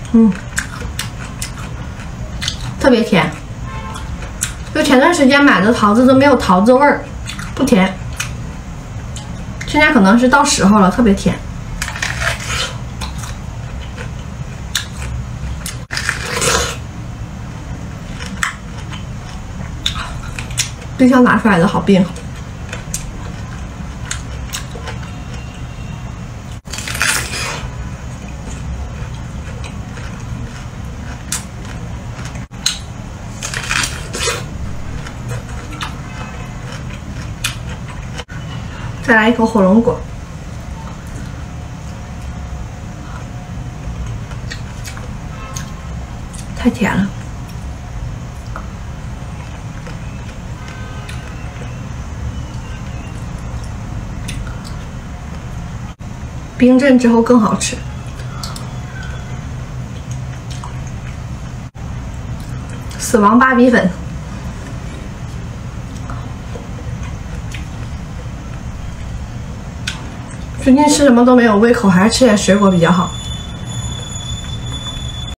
特别甜。就前段时间买的桃子都没有桃子味儿，不甜。现在可能是到时候了，特别甜。冰箱拿出来的好冰。再来一口火龙果，太甜了。冰镇之后更好吃。死亡芭比粉。最近吃什么都没有胃口，还是吃点水果比较好。